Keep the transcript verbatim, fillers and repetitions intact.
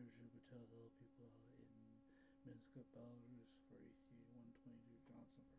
Sergio Patel held people out in Minsk Belarus for A C one twenty-two Johnson